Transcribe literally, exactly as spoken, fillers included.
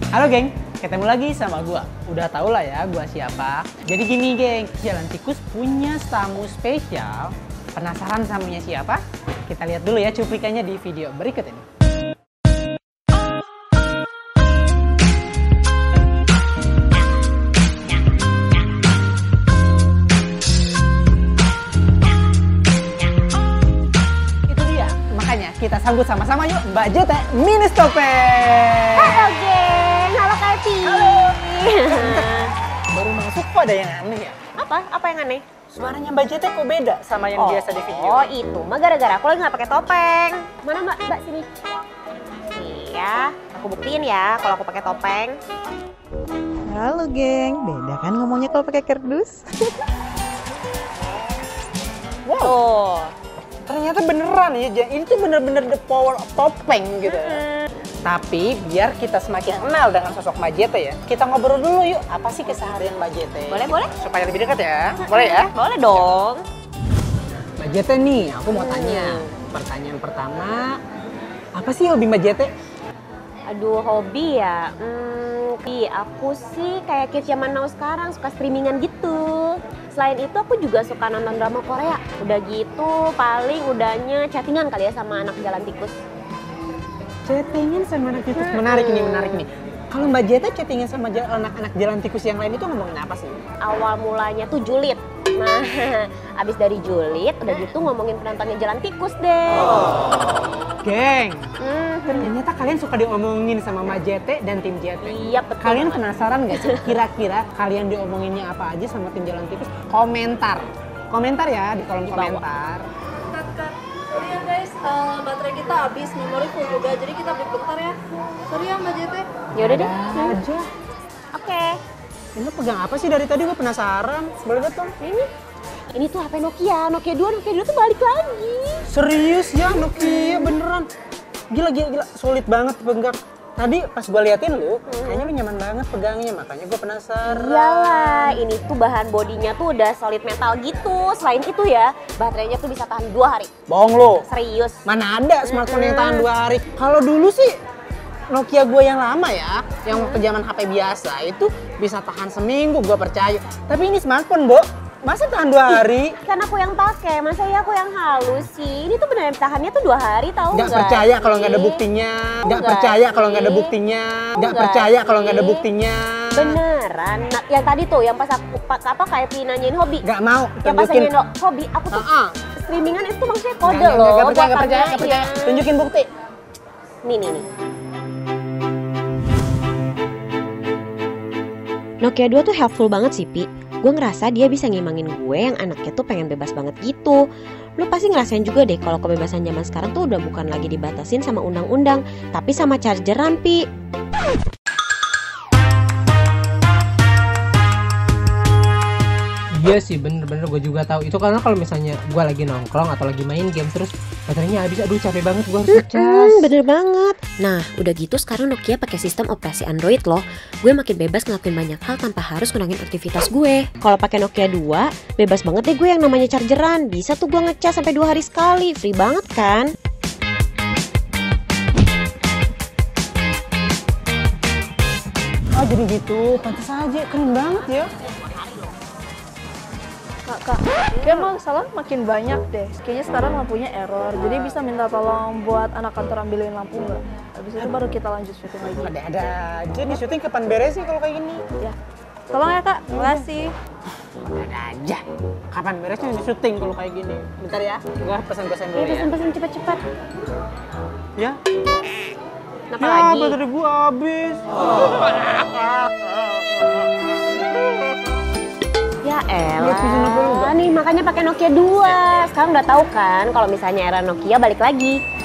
Halo geng, ketemu lagi sama gua. Udah tau lah ya gua siapa. Jadi gini geng, Jalan Tikus punya tamu spesial. Penasaran tamunya siapa? Kita lihat dulu ya cuplikannya di video berikut ini. Itu dia, makanya kita sambut sama-sama yuk Mbak Jete Mini Topeng. Halo geng, halo Kati. Halo. Baru masuk kok ada yang aneh ya? Apa? Apa yang aneh? Suaranya Mbak Jete kok beda sama yang oh, biasa di video? Oh itu mah gara-gara aku lagi nggak pakai topeng. Mana mbak? Mbak sini. Iya, aku buktiin ya kalau aku pakai topeng. Halo geng, beda kan ngomongnya kalau pakai kardus? Wow, Tuh. ternyata beneran ya. Ini tuh bener-bener the power of topeng gitu. Hmm. Tapi biar kita semakin kenal dengan sosok Mbak Jete ya, kita ngobrol dulu yuk. Apa sih keseharian Mbak Jete? Boleh, boleh. Supaya lebih dekat ya. Boleh ya? Boleh dong. Mbak Jete nih, aku mau tanya. Pertanyaan pertama, apa sih hobi Mbak Jete? Aduh, hobi ya. Hmm, aku sih kayak kids zaman now sekarang suka streamingan gitu. Selain itu aku juga suka nonton drama Korea. Udah gitu paling udahnya chattingan kali ya sama anak Jalan Tikus. Chattingan sama anak tikus? Menarik nih, menarik nih. Kalau Mbak Jete chattingan sama anak-anak Jalan Tikus yang lain itu ngomongin apa sih? Awal mulanya tuh julid. Nah, abis dari julid, udah gitu ngomongin penontonnya Jalan Tikus deh. Oh. Geng, Hmm, ternyata kalian suka diomongin sama Mbak Jete dan tim Jete. iya betul. Kalian penasaran gak sih kira-kira kalian diomonginnya apa aja sama tim Jalan Tikus? Komentar. Komentar ya di kolom Di bawah. komentar. Cut, cut. Sorry ya guys, uh, baterai kita habis, memori full juga, jadi kita break bentar ya. Sorry ya Mbak Jete. Yaudah deh. Ada Hmm. aja. Oke. Ini pegang apa sih dari tadi? Gue penasaran. Boleh lihat dong? Ini ini tuh H P Nokia, Nokia dua, Nokia dua tuh balik lagi. Serius ya Nokia beneran. Gila, gila, gila. Solid banget pegang. Tadi pas gue liatin lu, kayaknya lu nyaman banget pegangnya. Makanya gue penasaran. Iyalah, ini tuh bahan bodinya tuh udah solid metal gitu. Selain itu ya, baterainya tuh bisa tahan dua hari. Bohong lu. Serius. Mana ada smartphone yang tahan dua hari. Kalau dulu sih Nokia gue yang lama ya, yang waktu zaman H P biasa itu bisa tahan seminggu, gue percaya. Tapi ini smartphone, Bo, masa tahan dua hari? Kan aku yang pakai, masa ya aku yang halus sih. Ini tuh beneran tahannya tuh dua hari, tahu nggak? Gak percaya kalau nggak ada sih? buktinya. Tahu Gak nggak percaya kalau sih? nggak ada buktinya. Tahu Gak nggak percaya kalau nggak ada sih? buktinya. Beneran. Nah, yang tadi tuh, yang pas aku pas apa kayak nanyain hobi. Gak mau. Yang pas Tunjukin. nanyain hobi, aku tuh Ah, ah. streamingan itu maksudnya kode Nggak, nggak, loh. nggak percaya, buat nggak percaya, nggak percaya. tangganya. Tunjukin bukti. Nih, nih, nih. Nokia dua tuh helpful banget sih, Pi. Gue ngerasa dia bisa ngimangin gue yang anaknya tuh pengen bebas banget gitu. Lu pasti ngerasain juga deh kalau kebebasan zaman sekarang tuh udah bukan lagi dibatasin sama undang-undang, tapi sama chargeran, Pi. Iya sih, bener-bener gue juga tahu itu, karena kalau misalnya gue lagi nongkrong atau lagi main game terus baterainya habis, aduh capek banget gue harus ngecas. Hmm, bener banget. Nah, udah gitu sekarang Nokia pakai sistem operasi Android loh. Gue makin bebas ngelakuin banyak hal tanpa harus ngurangin aktivitas gue. Kalau pakai Nokia dua, bebas banget deh gue yang namanya chargeran. Bisa tuh gue ngecas sampai dua hari sekali, free banget kan? Oh jadi gitu, pantas aja, keren banget ya. Kak, kak, kayak masalah makin banyak deh. Kayaknya sekarang lampunya error, jadi bisa minta tolong buat anak kantor ambilin lampu nggak? Habis itu baru kita lanjut syuting lagi. Ada-ada aja nih syuting, kapan beres sih kalau kayak gini? Ya, tolong ya kak, makasih. Ada aja. Kapan beresnya di syuting kalau kayak gini? Bentar ya, gua pesan-pesan dulu Iya, ya. pesan-pesan cepet-cepet. Ya. Kenapa Ya, lagi? baterai gua habis. Ya Lihat pesan apa lu, elah, Bang? nih makanya pakai Nokia dua. Sekarang udah tahu kan kalau misalnya era Nokia balik lagi.